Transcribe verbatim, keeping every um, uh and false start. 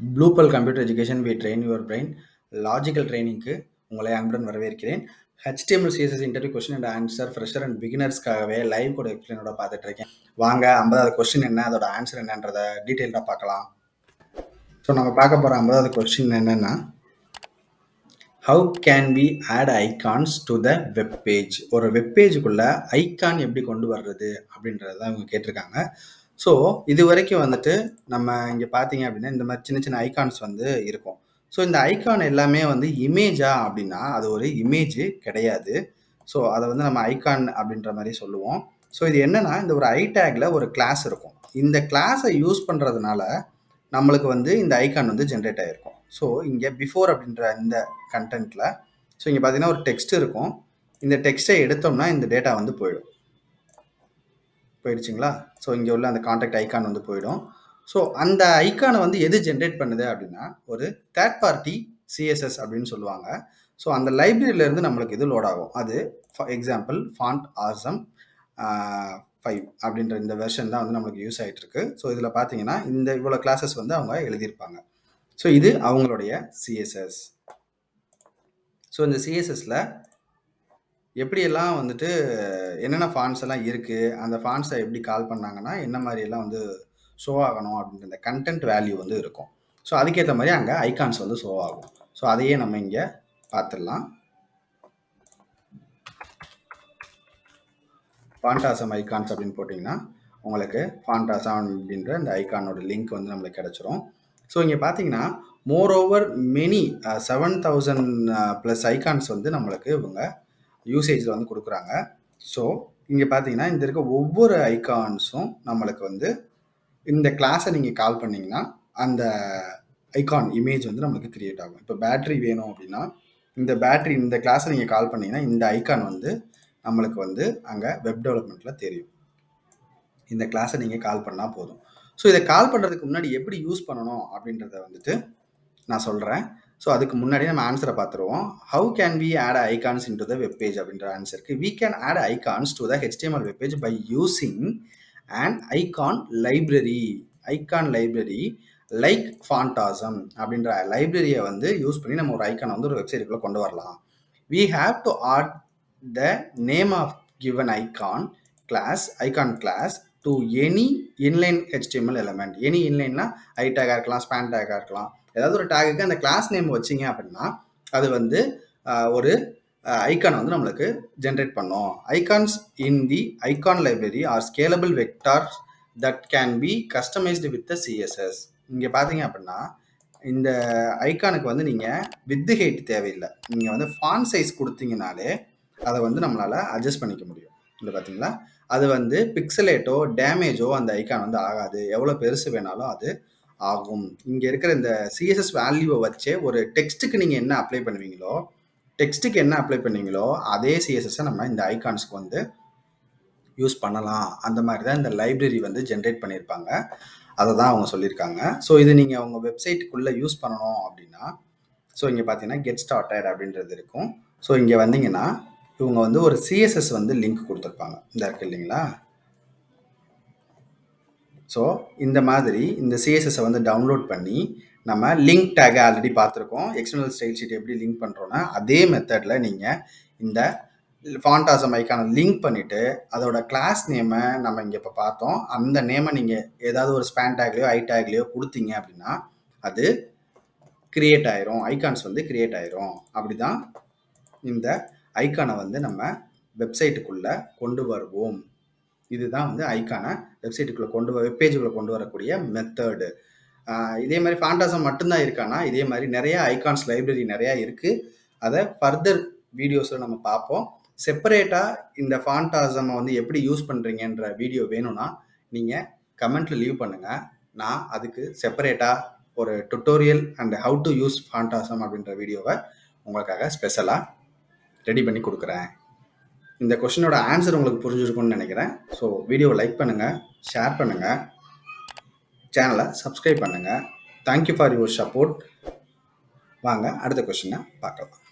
Blue bell computer education we train your brain logical ட்ரைனிங்க்கு உங்களை அன்புடன் வரவேற்கிறேன். HTML CSS interview question and answer fresher and பிகினர்ஸ்க்காகவே live கூட எக்ஸ்பிளைனோட பார்த்துட்டு இருக்கேன். வாங்க ஐம்பதாவது கொஸ்டின் என்ன, அதோட ஆன்சர் என்னன்றதை டீட்டெயில்டாக பார்க்கலாம். ஸோ நம்ம பார்க்க போகிற ஐம்பதாவது கொஸ்டின் என்னென்னா, how can we add icons to the web page? ஒரு வெப் பேஜுக்குள்ளே ஐகான் எப்படி கொண்டு வர்றது அப்படின்றத தான் இவங்க கேட்டிருக்காங்க. ஸோ இது வரைக்கும் வந்துட்டு நம்ம இங்கே பார்த்தீங்க அப்படின்னா இந்த மாதிரி சின்ன சின்ன ஐகான்ஸ் வந்து இருக்கும். ஸோ இந்த ஐகான் எல்லாமே வந்து இமேஜா அப்படின்னா அது ஒரு இமேஜ் கிடையாது. ஸோ அதை வந்து நம்ம ஐகான் அப்படின்ற மாதிரி சொல்லுவோம். ஸோ இது என்னன்னா, இந்த ஒரு ஐ டேக்ல ஒரு கிளாஸ் இருக்கும். இந்த கிளாஸை யூஸ் பண்ணுறதுனால நம்மளுக்கு வந்து இந்த ஐகான் வந்து ஜென்ரேட் ஆகிருக்கும். ஸோ இங்கே பிஃபோர் அப்படின்ற இந்த கண்டென்ட்டில் ஸோ இங்கே பார்த்தீங்கன்னா ஒரு டெக்ஸ்ட் இருக்கும். இந்த டெக்ஸ்ட்டை எடுத்தோம்னா இந்த டேட்டா வந்து போயிடும். போயிடுச்சுங்களா? ஸோ இங்கே உள்ள அந்த கான்டாக்ட் ஐகான் வந்து போயிடும். ஸோ அந்த ஐகானை வந்து எது ஜென்ரேட் பண்ணுது அப்படின்னா ஒரு தேர்ட் பார்ட்டி சிஎஸ்எஸ் அப்படின்னு சொல்லுவாங்க. ஸோ அந்த லைப்ரரியிலேருந்து நம்மளுக்கு இது லோட் ஆகும். அது for example font awesome five அப்படின்ற இந்த வெர்ஷன் தான் வந்து நம்மளுக்கு யூஸ் ஆகிட்டு இருக்கு. ஸோ இதில் பார்த்தீங்கன்னா இந்த இவ்வளோ கிளாஸஸ் வந்து அவங்க எழுதியிருப்பாங்க. ஸோ இது அவங்களுடைய சிஎஸ்எஸ். ஸோ இந்த சிஎஸ்எஸ்ல எப்படியெல்லாம் வந்துட்டு என்னென்ன ஃபாண்ட்ஸ் எல்லாம் இருக்குது, அந்த ஃபாண்ட்ஸை எப்படி கால் பண்ணாங்கன்னா என்ன மாதிரியெல்லாம் வந்து ஷோ ஆகணும் அப்படின்ற இந்த கண்டென்ட் வேல்யூ வந்து இருக்கும். ஸோ அதுக்கேற்ற மாதிரி அங்கே ஐகான்ஸ் வந்து ஷோ ஆகும். ஸோ அதையே நம்ம இங்கே பார்த்துடலாம். ஃபாண்டாசம் ஐகான்ஸ் அப்படின்னு போட்டிங்கன்னா உங்களுக்கு ஃபாண்டாசம் அப்படின்ற இந்த ஐகானோட லிங்க் வந்து நம்மளுக்கு கிடச்சிரும். ஸோ இங்கே பார்த்தீங்கன்னா more over many seven thousand plus icons வந்து நம்மளுக்கு இவங்க யூசேஜில் வந்து கொடுக்குறாங்க. ஸோ இங்கே பார்த்தீங்கன்னா இந்த இருக்க ஒவ்வொரு ஐகான்ஸும் நம்மளுக்கு வந்து இந்த கிளாஸை நீங்கள் கால் பண்ணிங்கன்னா அந்த ஐகான் இமேஜ் வந்து நம்மளுக்கு கிரியேட் ஆகும். இப்போ பேட்ரி வேணும் அப்படின்னா இந்த பேட்ரி இந்த கிளாஸை நீங்கள் கால் பண்ணிங்கன்னா இந்த ஐகான் வந்து நம்மளுக்கு வந்து அங்கே வெப் டெவலப்மெண்ட்டில் தெரியும். இந்த கிளாஸை நீங்கள் கால் பண்ணால் போதும். ஸோ இதை கால் பண்ணுறதுக்கு முன்னாடி எப்படி யூஸ் பண்ணணும் அப்படின்றத வந்துட்டு நான் சொல்கிறேன். ஸோ அதுக்கு முன்னாடி நம்ம ஆன்சரை பார்த்துருவோம். How can we add icons in to the web page அப்படின்ற ஆன்சருக்கு we can add icons to the HTML web page by using and icon library. Icon library like font awesome அப்படின்ற லைப்ரரியை வந்து யூஸ் பண்ணி நம்ம ஒரு ஐகானை வந்து ஒரு வெப்சைட்டுக்குள்ளே கொண்டு வரலாம். We have to add the name of given icon class icon class to any inline HTML element. Any இன்லைன்னா ஐ டேக்காக இருக்கலாம், ஸ்பேன் டேக்காக இருக்கலாம். ஏதாவது ஒரு டேகுக்கு அந்த கிளாஸ் நேம் வச்சிங்க அப்படின்னா அது வந்து ஒரு ஐகான் வந்து நம்மளுக்கு ஜென்ரேட் பண்ணும். Icons in the icon library are scalable vectors that can be customised with the CSS. இங்கே பார்த்தீங்க அப்படின்னா இந்த ஐகானுக்கு வந்து நீங்கள் வித் ஹைட் தேவையில்லை. நீங்கள் வந்து ஃபாண்ட் சைஸ் கொடுத்தீங்கனாலே அதை வந்து நம்மளால் அட்ஜஸ்ட் பண்ணிக்க முடியும். இல்லை பார்த்தீங்களா? அது வந்து பிக்சலேட்டோ டேமேஜோ அந்த ஐகான் வந்து ஆகாது. எவ்வளோ பெருசு வேணாலும் அது ஆகும். இங்கே இருக்கிற இந்த சிஎஸ்எஸ் வேல்யூவை வச்சே ஒரு டெக்ஸ்ட்டுக்கு நீங்கள் என்ன அப்ளை பண்ணுவீங்களோ டெக்ஸ்ட்டுக்கு என்ன அப்ளை பண்ணீங்களோ அதே சிஎஸ்எஸ்ஸை நம்ம இந்த ஐகான்ஸ்க்கு வந்து யூஸ் பண்ணலாம். அந்த மாதிரி தான் இந்த லைப்ரரி வந்து ஜென்ரேட் பண்ணியிருப்பாங்க. அதை தான் அவங்க சொல்லியிருக்காங்க. ஸோ இது நீங்கள் அவங்க வெப்சைட்டுக்குள்ளே யூஸ் பண்ணணும் அப்படின்னா ஸோ இங்கே பார்த்தீங்கன்னா கெட் ஸ்டார்டட் அப்படின்றது இருக்கும். ஸோ இங்கே வந்தீங்கன்னா இவங்க வந்து ஒரு சிஎஸ்எஸ் வந்து லிங்க் கொடுத்துருப்பாங்க. இந்த இருக்கு இல்லைங்களா? ஸோ இந்த மாதிரி இந்த சிஎஸ்எஸ்ஸை வந்து டவுன்லோட் பண்ணி நம்ம லிங்க் டேக்கை ஆல்ரெடி பார்த்துருக்கோம். எக்ஸ்டர்னல் ஸ்டைல் ஷீட் எப்படி லிங்க் பண்ணுறோன்னா அதே மெத்தடில் நீங்கள் இந்த ஃபாண்டாசம் ஐக்கானை லிங்க் பண்ணிவிட்டு அதோட கிளாஸ் நேமை நம்ம இங்கே இப்போ பார்த்தோம். அந்த நேமை நீங்கள் ஏதாவது ஒரு ஸ்பேன் டேக்லையோ ஐ டேக்லையோ கொடுத்தீங்க அப்படின்னா அது கிரியேட் ஆயிரும். ஐகான்ஸ் வந்து கிரியேட் ஆயிரும். அப்படி தான் இந்த ஐகானை வந்து நம்ம வெப்சைட்டுக்குள்ளே கொண்டு வருவோம். இதுதான் வந்து ஐகானை வெப்சைட்டுக்குள்ளே கொண்டு வர வெப் பேஜுக்குள்ளே கொண்டு வரக்கூடிய மெத்தடு. இதே மாதிரி ஃபாண்டாசம் மட்டும்தான் இருக்கானா, இதே மாதிரி நிறையா ஐகான்ஸ் லைப்ரரி நிறையா இருக்குது. அதை ஃபர்தர் வீடியோஸில் நம்ம பார்ப்போம். செப்பரேட்டாக இந்த ஃபாண்டாசமை வந்து எப்படி யூஸ் பண்ணுறீங்கன்ற வீடியோ வேணும்னா நீங்கள் கமெண்ட்டில் லீவ் பண்ணுங்கள். நான் அதுக்கு செப்பரேட்டாக ஒரு tutorial and how to use font awesome அப்படின்ற வீடியோவை உங்களுக்காக ஸ்பெஷலாக ரெடி பண்ணி கொடுக்குறேன். இந்த கொஸ்டினோட ஆன்சர் உங்களுக்கு புரிஞ்சிருக்கும்னு நினைக்கிறேன். ஸோ வீடியோவை லைக் பண்ணுங்கள், ஷேர் பண்ணுங்கள், சேனலை சப்ஸ்கிரைப் பண்ணுங்கள். Thank you for your support. வாங்க அடுத்த கொஸ்டினை பார்க்கலாம்.